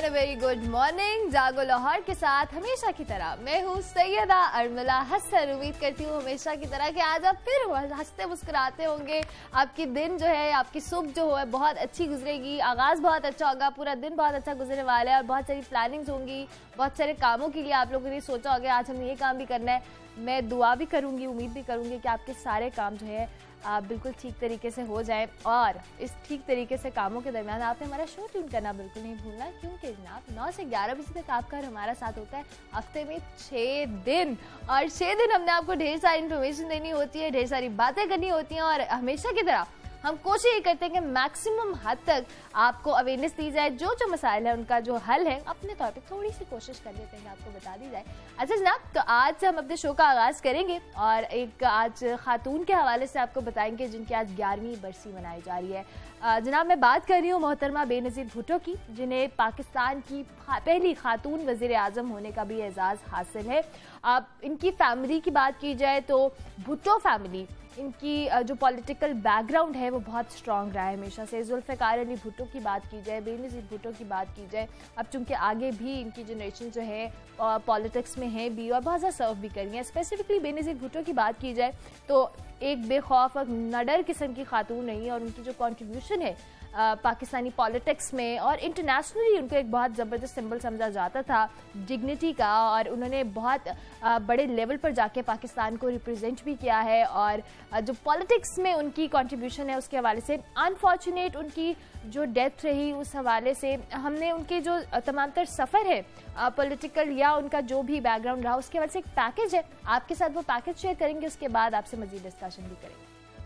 And very good morning. जागो लाहौर के साथ हमेशा की तरह मैं हूँ सैयदा अरमला हसन। उम्मीद करती हूँ हमेशा की तरह कि आज आप फिर हंसते मुस्कुराते होंगे। आपकी दिन जो है, आपकी सुबह जो है बहुत अच्छी गुजरेगी, आगाज़ बहुत अच्छा होगा, पूरा दिन बहुत अच्छा गुजरने वाला है और बहुत सारी प्लानिंग्स होंगी, बहुत सारे कामों के लिए आप लोगों ने सोचा होगा आज हमें ये काम भी करना है। मैं दुआ भी करूँगी, उम्मीद भी करूँगी कि आपके सारे काम जो है बिल्कुल ठीक तरीके से हो जाए। और इस ठीक तरीके से कामों के दरमियान आपने हमारा शो ट्यून करना बिल्कुल नहीं भूलना, क्योंकि जनाब 9 से 11 बजे तक आपका और हमारा साथ होता है हफ्ते में 6 दिन। और 6 दिन हमने आपको ढेर सारी इन्फॉर्मेशन देनी होती है, ढेर सारी बातें करनी होती हैं और हमेशा की तरह हम कोशिश ये करते हैं कि मैक्सिमम हद तक आपको अवेयरनेस दी जाए। जो जो मसाइल है उनका जो हल है अपने तौर पे थोड़ी सी कोशिश कर लेते हैं कि आपको बता दी जाए। अच्छा जनाब, तो आज हम अपने शो का आगाज़ करेंगे और एक आज खातून के हवाले से आपको बताएंगे जिनकी आज 11वीं बरसी मनाई जा रही है। जनाब मैं बात कर रही हूँ मोहतरमा बेनज़ीर भुट्टो की, जिन्हें पाकिस्तान की पहली खातून वज़ीर आज़म होने का भी एजाज़ हासिल है। अब इनकी फैमिली की बात की जाए तो भुट्टो फैमिली, इनकी जो पॉलिटिकल बैकग्राउंड है वो बहुत स्ट्रॉन्ग रहा है हमेशा से। जुल्फ़िकार अली भुट्टो की बात की जाए, बेनज़ीर भुट्टो की बात की जाए, अब चूँकि आगे भी इनकी जनरेशन जो है पॉलिटिक्स में है भी और बहुत ज़्यादा सर्व भी करी हैं। स्पेसिफिकली बेनज़ीर भुट्टो की बात की जाए तो एक बेखौफ और नडर किस्म की खातून नहीं, और उनकी जो कंट्रीब्यूशन है पाकिस्तानी पॉलिटिक्स में और इंटरनेशनली उनको एक बहुत ज़बरदस्त सिंबल समझा जाता था डिग्निटी का, और उन्होंने बहुत बड़े लेवल पर जाके पाकिस्तान को रिप्रेजेंट भी किया है। और जो पॉलिटिक्स में उनकी कंट्रीब्यूशन है उसके हवाले से अनफॉर्चुनेट उनकी जो डेथ रही, उस हवाले से हमने उनके जो तमाम तर सफ़र है पॉलिटिकल या उनका जो भी बैकग्राउंड रहा उसके हवाले से एक पैकेज है, आपके साथ वो पैकेज शेयर करेंगे, उसके बाद आपसे मज़ीद डिस्कशन भी करेंगे।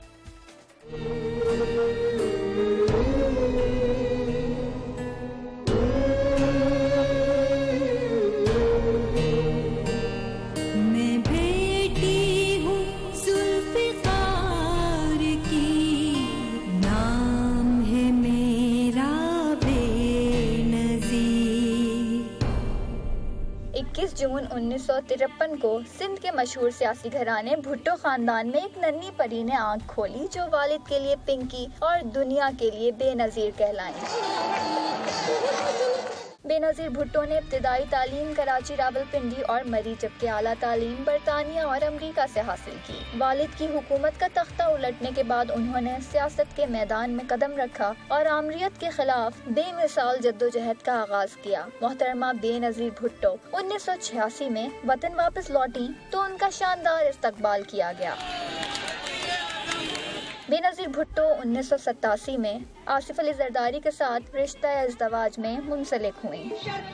जून 1953 को सिंध के मशहूर सियासी घराने भुट्टो खानदान में एक नन्ही परी ने आंख खोली, जो वालिद के लिए पिंकी और दुनिया के लिए बेनज़ीर कहलाई। बेनज़ीर भुट्टो ने इब्तिदाई तालीम कराची, रावलपिंडी और मरी, जबकि आला तालीम बरतानिया और अमरीका से हासिल की। वालिद की हुकूमत का तख्ता उलटने के बाद उन्होंने सियासत के मैदान में कदम रखा और आमरीत के खिलाफ बेमिसाल जद्दोजहद का आगाज किया। मोहतरमा बेनज़ीर भुट्टो 1986 में वतन वापस लौटी तो उनका शानदार इस्तकबाल किया गया। बेनज़ीर भुट्टो 1987 में आसिफ अली जरदारी के साथ रिश्ता इज़्दवाज में मुंसलिक हुई।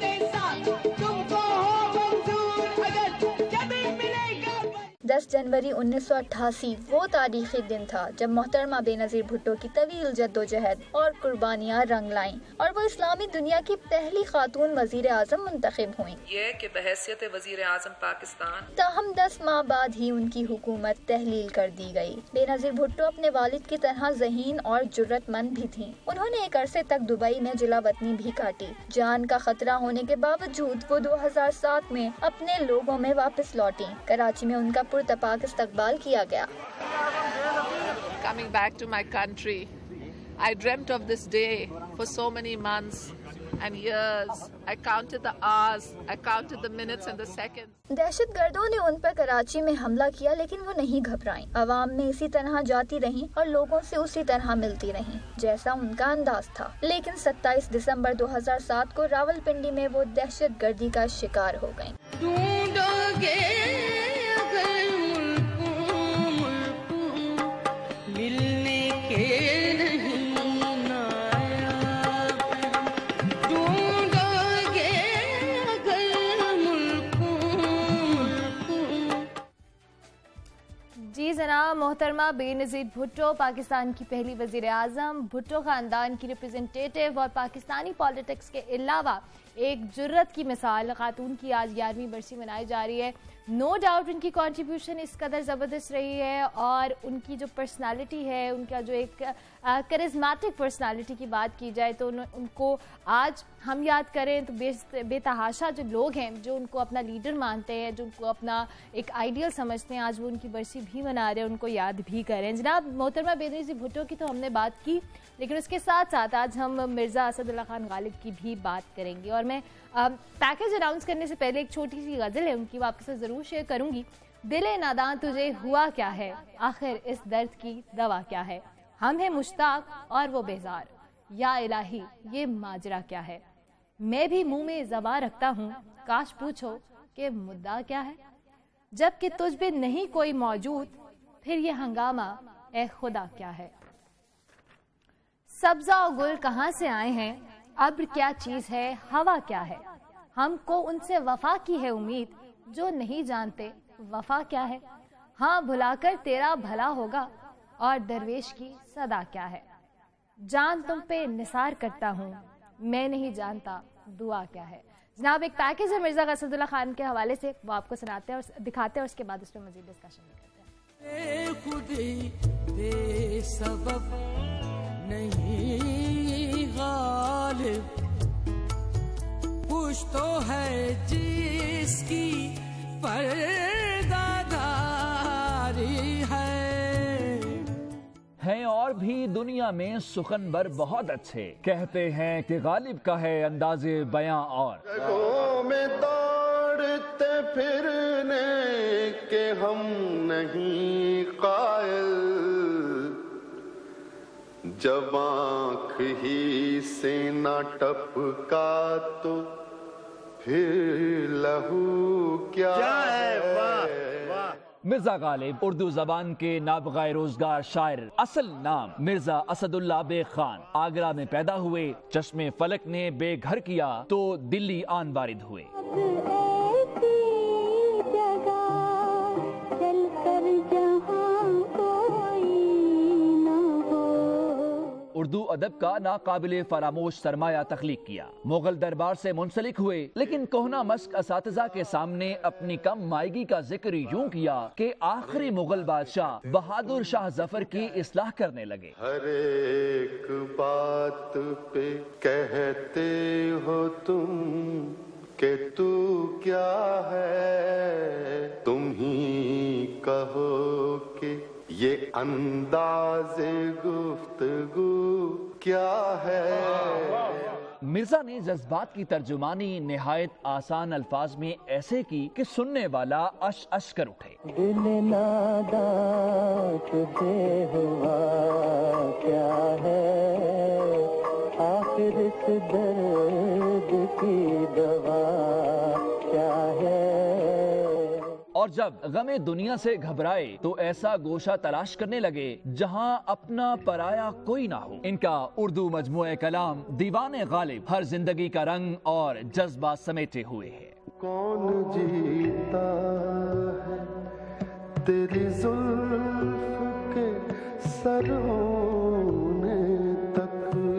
10 जनवरी 1988 वो तारीखी दिन था जब मोहतरमा बेनज़ीर भुट्टो की तवील जद्दोजहद और कुर्बानियाँ रंग लाईं और वो इस्लामी दुनिया की पहली खातून वज़ीर आज़म मुंतखब हुईं। ये कि बहैसियत वज़ीर आज़म पाकिस्तान ताहम 10 माह बाद ही उनकी हुकूमत तहलील कर दी गई। बेनज़ीर भुट्टो अपने वालिद की तरह ज़हीन और जुर्रतमंद भी थीं। उन्होंने एक अरसे तक दुबई में जिला वतनी भी काटी। जान का खतरा होने के बावजूद वो 2007 में अपने लोगों में वापस लौटी। कराची में उनका पुरतपाक इस्तकबाल किया गया। Coming back to my country, I dreamt of this day for so many months and years. I counted the hours, I counted the minutes and the seconds. दहशतगर्दों ने उन पर कराची में हमला किया, लेकिन वो नहीं घबराईं। अवाम में इसी तरह जाती रहीं और लोगों से उसी तरह मिलती रहीं जैसा उनका अंदाज था। लेकिन 27 दिसंबर 2007 को रावलपिंडी में वो दहशतगर्दी का शिकार हो गईं। जी जनाब, मोहतरमा बेनज़ीर भुट्टो पाकिस्तान की पहली वज़ीर आज़म, भुट्टो ख़ानदान की रिप्रेजेंटेटिव और पाकिस्तानी पॉलिटिक्स के अलावा एक जुर्रत की मिसाल खातून की आज 11वीं बरसी मनाई जा रही है। नो डाउट उनकी कंट्रीब्यूशन इस कदर ज़बरदस्त रही है और उनकी जो पर्सनालिटी है, उनका जो एक करिश्मेटिक पर्सनालिटी की बात की जाए तो उनको आज हम याद करें तो बेतहाशा जो लोग हैं जो उनको अपना लीडर मानते हैं, जो उनको अपना एक आइडियल समझते हैं, आज वो उनकी बरसी भी मना रहे हैं, उनको याद भी करें। जनाब मोहतरमा बेनज़ीर भुट्टो की तो हमने बात की, लेकिन उसके साथ साथ आज हम मिर्ज़ा असदुल्ला खान गालिब की भी बात करेंगे। और मैं पैकेज अनाउंस करने से पहले एक छोटी सी गज़ल है उनकी, वो आपके साथ ज़रूर शेयर करूँगी। दिले नादां तुझे हुआ क्या है, आखिर इस दर्द की दवा क्या है, हम हैं मुश्ताक और वो बेजार, या इलाही ये माजरा क्या है, मैं भी मुंह में ज़बान रखता हूँ, काश पूछो कि मुद्दा क्या है, जबकि तुझ पे नहीं कोई मौजूद, फिर ये हंगामा ए खुदा क्या है। सब्जा और गुल कहाँ से आए हैं, अब्र क्या चीज है, हवा क्या है, हमको उनसे वफा की है उम्मीद, जो नहीं जानते वफा क्या है, हाँ भुलाकर तेरा भला होगा, और दरवेश की सदा क्या है, जान तुम पे निसार करता हूँ, मैं नहीं जानता दुआ क्या है। जनाब एक पैकेज है मिर्जा गसदुल्ला खान के हवाले से, वो आपको सुनाते हैं और दिखाते हैं, उसके बाद उस पर मजीद डिस्कशन करते हैं। खुद ही बेसबब नहीं गालिब, कुछ तो है जिसकी पर्दादारी है और भी दुनिया में सुखनवर बहुत अच्छे, कहते हैं कि गालिब का है अंदाजे बयां और जगहों में दौड़ते फिरने के हम नहीं कायल, जब आँख ही से न टपका तो फिर लहू क्या है। वाह। मिर्जा गालिब उर्दू जबान के नाबगाए रोजगार शायर, असल नाम मिर्जा असदुल्ला बेग खान, आगरा में पैदा हुए। चश्मे फलक ने बेघर किया तो दिल्ली आन बारिद हुए। उर्दू अदब का नाकाबिले फरामोश सरमाया तख्लीक किया। मुगल दरबार से मुंसलिक हुए, लेकिन कोहना मस्क असातिज़ा के सामने अपनी कम मायगी का जिक्र यूं किया कि आखिरी मुगल बादशाह बहादुर शाह जफर की इस्लाह करने लगे। हर एक बात पे कहते हो तुम कि तू क्या है, तुम ही कहो कि ये अंदाज़े गुफ्तगू क्या है। मिर्जा ने जज्बात की तर्जुमानी निहायत आसान अल्फाज में ऐसे की कि सुनने वाला अश अश कर उठे। दिल नादां तुझे हुआ क्या है, आखिर इस दर्द की दवा क्या है। और जब गमे दुनिया से घबराए तो ऐसा गोशा तलाश करने लगे जहां अपना पराया कोई ना हो। इनका उर्दू मजमुए कलाम दीवाने गालिब हर जिंदगी का रंग और जज्बा समेटे हुए है। कौन जीता है तेरी जुल्फ के सर होने तक।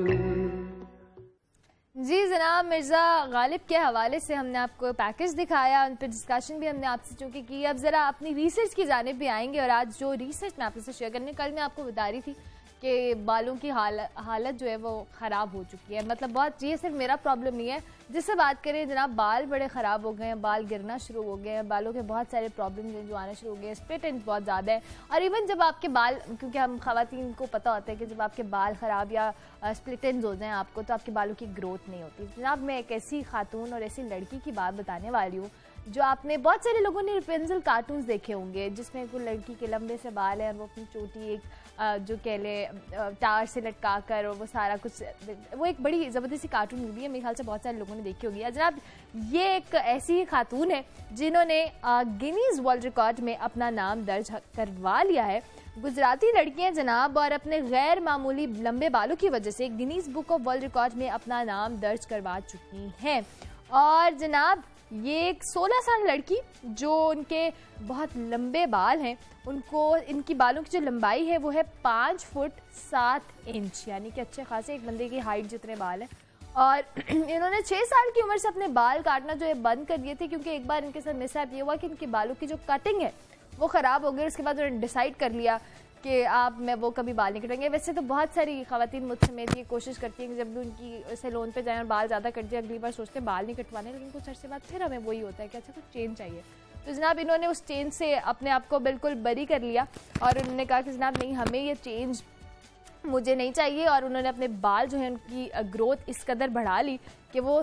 जी जनाब, मिर्ज़ा गालिब के हवाले से हमने आपको पैकेज दिखाया, उन पर डिस्कशन भी हमने आपसे चूँकि की। अब ज़रा अपनी रिसर्च की जानिब भी आएंगे। और आज जो रिसर्च मैं आपसे से शेयर करने, कल मैं आपको बता रही थी कि बालों की हालत जो है वो ख़राब हो चुकी है। मतलब बहुत, ये सिर्फ मेरा प्रॉब्लम नहीं है, जिससे बात करें जनाब बाल बड़े ख़राब हो गए हैं, बाल गिरना शुरू हो गए हैं, बालों के बहुत सारे प्रॉब्लम्स हैं जो आने शुरू हो गए हैं, स्प्लिट एंड बहुत ज़्यादा है। और इवन जब आपके बाल, क्योंकि हम ख़वातीन को पता होता है कि जब आपके बाल ख़राब या स्प्लिट एंड हो जाएँ आपको, तो आपके बालों की ग्रोथ नहीं होती। जनाब मैं एक ऐसी खातून और ऐसी लड़की की बात बताने वाली हूँ जो आपने, बहुत सारे लोगों ने रेपेंसिल कार्टून्स देखे होंगे जिसमें कोई लड़की के लंबे से बाल है और वो अपनी चोटी एक जो कह ले टार से लटका कर, और वो सारा कुछ, वो एक बड़ी ज़बरदस्ती कार्टून मूवी है, मेरे ख्याल से बहुत सारे लोगों ने देखी होगी। जनाब ये एक ऐसी खातून है जिन्होंने गिनीज वर्ल्ड रिकॉर्ड में अपना नाम दर्ज करवा लिया है। गुजराती लड़की हैं जनाब, और अपने गैर मामूली लंबे बालों की वजह से Guinness book of world record में अपना नाम दर्ज करवा चुकी हैं। और जनाब ये एक 16 साल लड़की, जो उनके बहुत लंबे बाल हैं, उनको, इनकी बालों की जो लंबाई है वो है 5 फुट 7 इंच, यानी कि अच्छे खासे एक बंदे की हाइट जितने बाल हैं। और इन्होंने 6 साल की उम्र से अपने बाल काटना जो है बंद कर दिए थे, क्योंकि एक बार इनके साथ मिसहैप ये हुआ कि इनके बालों की जो कटिंग है वो ख़राब हो गई। उसके बाद उन्होंने डिसाइड कर लिया कि आप मैं वो कभी बाल नहीं कटवाएंगे। वैसे तो बहुत सारी ख़वातीन मुझसे में ये कोशिश करती हैं कि जब भी उनकी सैलून पे जाएं और बाल ज़्यादा कट जाए, अगली बार सोचते हैं बाल नहीं कटवाने, लेकिन कुछ अर्से बाद फिर हमें वही होता है कि अच्छा कुछ चेंज चाहिए। तो जनाब इन्होंने उस चेंज से अपने आप को बिल्कुल बरी कर लिया और उन्होंने कहा कि जनाब नहीं, हमें ये चेंज मुझे नहीं चाहिए। और उन्होंने अपने बाल जो है उनकी ग्रोथ इस कदर बढ़ा ली कि वो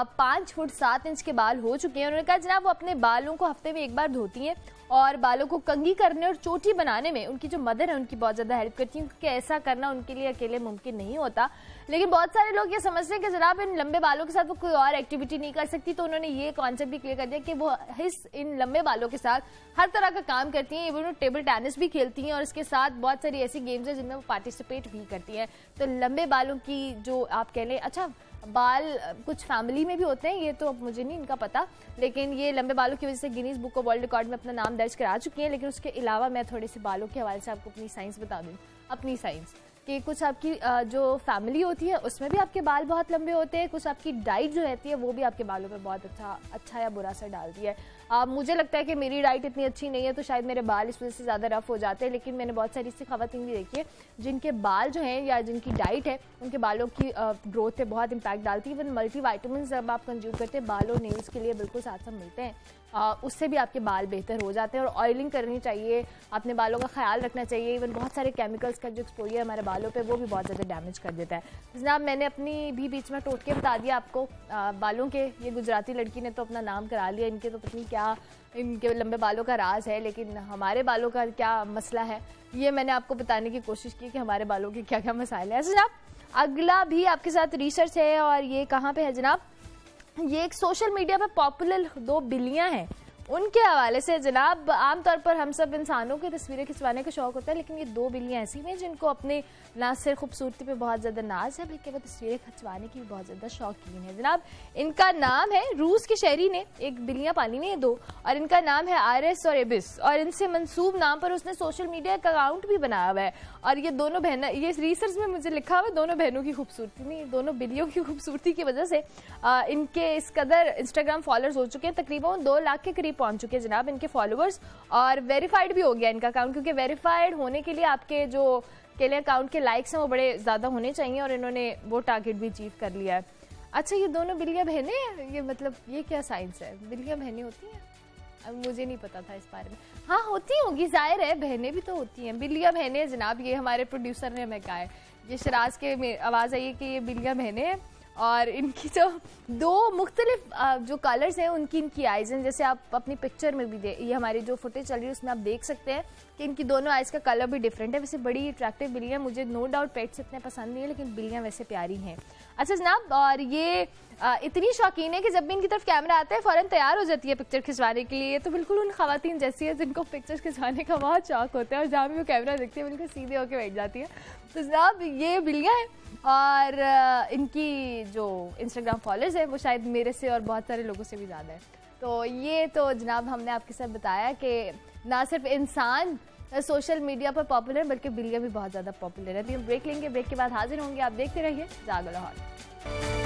5 फुट 7 इंच के बाल हो चुके हैं। उन्होंने कहा जनाब वो अपने बालों को हफ्ते में एक बार धोती हैं और बालों को कंघी करने और चोटी बनाने में उनकी जो मदर है उनकी बहुत ज़्यादा हेल्प करती हैं, क्योंकि ऐसा करना उनके लिए अकेले मुमकिन नहीं होता। लेकिन बहुत सारे लोग ये समझते हैं कि जनाब इन लंबे बालों के साथ वो कोई और एक्टिविटी नहीं कर सकती, तो उन्होंने ये कॉन्सेप्ट भी क्लियर कर दिया कि वो इन लंबे बालों के साथ हर तरह का काम करती हैं। इवन वो टेबल टेनिस भी खेलती हैं और इसके साथ बहुत सारी ऐसी गेम्स हैं जिनमें वो पार्टिसिपेट भी करती हैं। तो लंबे बालों की जो आप कह लें, अच्छा बाल कुछ फैमिली में भी होते हैं, ये तो अब मुझे नहीं इनका पता, लेकिन ये लंबे बालों की वजह से Guinness book of world record में अपना नाम दर्ज करा चुकी हैं। लेकिन उसके अलावा मैं थोड़े से बालों के हवाले से आपको अपनी साइंस बता दूँ, अपनी साइंस कि कुछ आपकी जो फैमिली होती है उसमें भी आपके बाल बहुत लंबे होते हैं, कुछ आपकी डाइट जो रहती है वो भी आपके बालों पे बहुत अच्छा या बुरा असर डालती है। मुझे लगता है कि मेरी डाइट इतनी अच्छी नहीं है तो शायद मेरे बाल इस वजह से ज़्यादा रफ हो जाते हैं, लेकिन मैंने बहुत सारी ऐसी ख़वातीन भी देखी है जिनके बाल जो हैं या जिनकी डाइट है उनके बालों की ग्रोथ पे बहुत इंपैक्ट डालती है। इवन मल्टी वाइटामिन जब आप कंज्यूम करते हैं बालों नेल्स के लिए बिल्कुल साथ साथ मिलते हैं, उससे भी आपके बाल बेहतर हो जाते हैं। और ऑयलिंग करनी चाहिए, अपने बालों का ख्याल रखना चाहिए। इवन बहुत सारे केमिकल्स का जो एक्सपोजर है हमारे बालों पे वो भी बहुत ज़्यादा डैमेज कर देता है। जनाब मैंने अपनी भी बीच में टोटके बता दिया आपको बालों के। ये गुजराती लड़की ने तो अपना नाम करा लिया, इनके तो पत्नी क्या इनके लंबे बालों का राज है, लेकिन हमारे बालों का क्या मसला है ये मैंने आपको बताने की कोशिश की कि हमारे बालों के क्या क्या मसाइल हैं। जनाब अगला भी आपके साथ रिसर्च है और ये कहाँ पे है जनाब, ये एक सोशल मीडिया पे पॉपुलर 2 बिल्लियाँ हैं उनके हवाले से। जनाब आमतौर पर हम सब इंसानों की तस्वीरें खिंचवाने का शौक होता है, लेकिन ये 2 बिल्लियाँ ऐसी हैं जिनको अपने ना सिर्फ खूबसूरती पे बहुत ज़्यादा नाज है बल्कि वो तस्वीरें खिंचवाने की भी बहुत ज़्यादा शौकीन है। जनाब इनका नाम है, रूस के शहरी ने एक बिल्लियाँ पाली ने 2, और इनका नाम है आरिस और एबिस, और इनसे मंसूब नाम पर उसने सोशल मीडिया का अकाउंट भी बनाया हुआ है। और ये दोनों बहन, ये रिसर्च में मुझे लिखा हुआ है दोनों बहनों की खूबसूरती नहीं, दोनों बिल्लियों की खूबसूरती की वजह से इनके इस कदर इंस्टाग्राम फॉलोअर्स हो चुके हैं, तकरीबन 2 लाख के करीब पहुंच चुके हैं जनाब इनके फॉलोअर्स। और वेरीफाइड भी हो गया इनका अकाउंट, क्योंकि वेरीफाइड होने के लिए आपके जो के लिए अकाउंट के लाइक्स हैं वो बड़े ज़्यादा होने चाहिए, और इन्होंने वो टारगेट भी अचीव कर लिया है। अच्छा ये दोनों बिल्लियाँ बहनें हैं, ये मतलब ये क्या साइंस है, बिल्लियाँ बहनें होती हैं? अब मुझे नहीं पता था इस बारे में। हाँ होती होगी, जाहिर है बहनें भी तो होती हैं, बिल्लियाँ बहनें जनाब। ये हमारे प्रोड्यूसर ने हमें कहा है, ये शराज के आवाज़ आई है कि ये बिल्लियाँ बहनें हैं, और इनकी जो 2 मुख्तलिफ जो कलर्स हैं उनकी इनकी आइज़ हैं। जैसे आप अपनी पिक्चर में भी ये हमारी जो फुटेज चल रही है उसमें आप देख सकते हैं कि इनकी दोनों आइज़ का कलर भी डिफरेंट है। वैसे बड़ी अट्रैक्टिव बिल्लियाँ, मुझे नो डाउट पेट्स इतने पसंद नहीं है लेकिन बिल्लियाँ वैसे प्यारी हैं। अच्छा जनाब, और ये इतनी शौकीन है कि जब भी इनकी तरफ कैमरा आता है फ़ौरन तैयार हो जाती है पिक्चर खिंचवाने के लिए। तो बिल्कुल उन ख़वातीन जैसी है जिनको पिक्चर्स खिंचवाने का बहुत शौक होता है, और जहाँ भी वो कैमरा देखती है बिल्कुल सीधे होकर बैठ जाती है। तो जनाब ये बिल्लियाँ हैं, और इनकी जो इंस्टाग्राम फॉलोअर्स है वो शायद मेरे से और बहुत सारे लोगों से भी ज़्यादा है। तो ये तो जनाब हमने आपके साथ बताया कि ना सिर्फ इंसान सोशल मीडिया पर पॉपुलर बल्कि बिल्लियाँ भी बहुत ज़्यादा पॉपुलर है। तो हम ब्रेक लेंगे, ब्रेक के बाद हाजिर होंगे। आप देखते रहिए जागो लाहौर।